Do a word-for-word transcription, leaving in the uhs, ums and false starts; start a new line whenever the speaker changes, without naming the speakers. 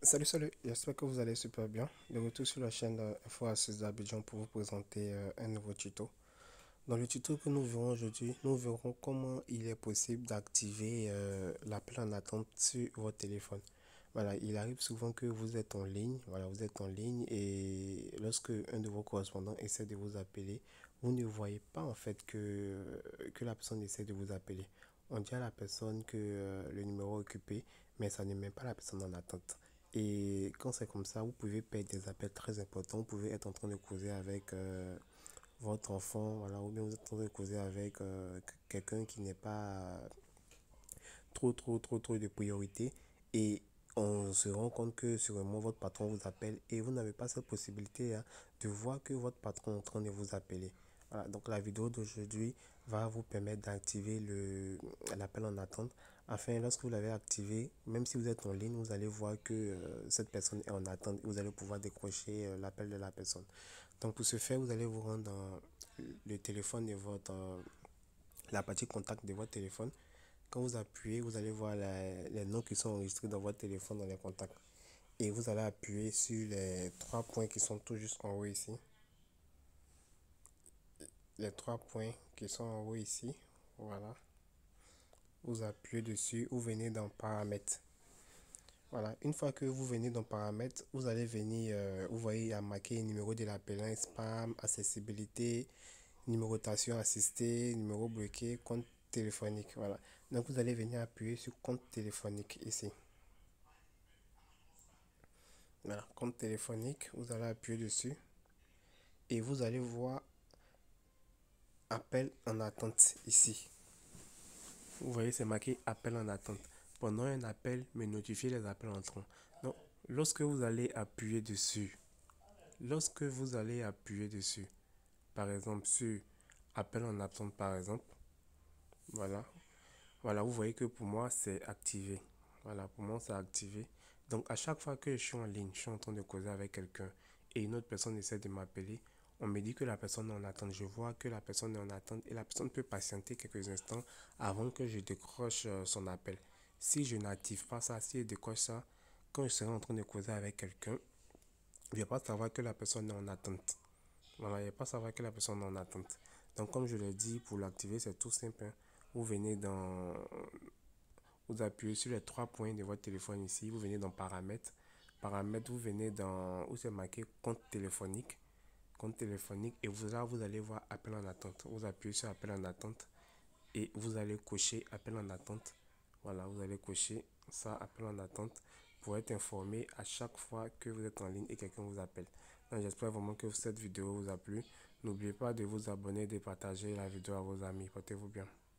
Salut, salut, j'espère que vous allez super bien. De retour sur la chaîne euh, Info Assises d'Abidjan pour vous présenter euh, un nouveau tuto. Dans le tuto que nous verrons aujourd'hui, nous verrons comment il est possible d'activer euh, l'appel en attente sur votre téléphone. Voilà, il arrive souvent que vous êtes en ligne, voilà, vous êtes en ligne et lorsque un de vos correspondants essaie de vous appeler, vous ne voyez pas en fait que, que la personne essaie de vous appeler. On dit à la personne que euh, le numéro est occupé, mais ça ne met pas la personne en attente. Et quand c'est comme ça, vous pouvez perdre des appels très importants. Vous pouvez être en train de causer avec euh, votre enfant, voilà, ou bien vous êtes en train de causer avec euh, quelqu'un qui n'est pas trop, trop, trop, trop de priorité. Et on se rend compte que sûrement votre patron vous appelle et vous n'avez pas cette possibilité hein, de voir que votre patron est en train de vous appeler. Voilà, donc la vidéo d'aujourd'hui va vous permettre d'activer le l'appel en attente afin lorsque vous l'avez activé, même si vous êtes en ligne, vous allez voir que euh, cette personne est en attente et vous allez pouvoir décrocher euh, l'appel de la personne. Donc pour ce faire, vous allez vous rendre dans le téléphone de votre euh, la partie contact de votre téléphone. Quand vous appuyez, vous allez voir la- les noms qui sont enregistrés dans votre téléphone dans les contacts. Et vous allez appuyer sur les trois points qui sont tout juste en haut ici. Les trois points qui sont en haut ici. Voilà. Vous appuyez dessus, vous venez dans paramètres. Voilà. Une fois que vous venez dans paramètres, vous allez venir, euh, vous voyez, il y a marqué numéro de l'appelant, spam, accessibilité, numérotation assistée, numéro bloqué, compte téléphonique. Voilà. Donc vous allez venir appuyer sur compte téléphonique ici. Voilà, compte téléphonique, vous allez appuyer dessus et vous allez voir appel en attente ici. Vous voyez, c'est marqué appel en attente. Pendant un appel, me notifier les appels entrants. Donc, lorsque vous allez appuyer dessus, lorsque vous allez appuyer dessus, par exemple sur appel en attente, par exemple, voilà, voilà, vous voyez que pour moi, c'est activé. Voilà, pour moi, c'est activé. Donc, à chaque fois que je suis en ligne, je suis en train de causer avec quelqu'un et une autre personne essaie de m'appeler, on me dit que la personne est en attente. Je vois que la personne est en attente et la personne peut patienter quelques instants avant que je décroche euh, son appel. Si je n'active pas ça, si je décroche ça, quand je serai en train de causer avec quelqu'un, je ne vais pas savoir que la personne est en attente. Voilà, il ne va pas savoir que la personne est en attente. Donc, comme je l'ai dit, pour l'activer, c'est tout simple, hein. Vous venez dans vous appuyez sur les trois points de votre téléphone ici, vous venez dans paramètres. Paramètres, vous venez dans où c'est marqué compte téléphonique. Compte téléphonique et vous, là, vous allez voir appel en attente. Vous appuyez sur appel en attente et vous allez cocher appel en attente. Voilà, vous allez cocher ça, appel en attente, pour être informé à chaque fois que vous êtes en ligne et quelqu'un vous appelle. Donc, j'espère vraiment que cette vidéo vous a plu. N'oubliez pas de vous abonner et de partager la vidéo à vos amis. Portez-vous bien.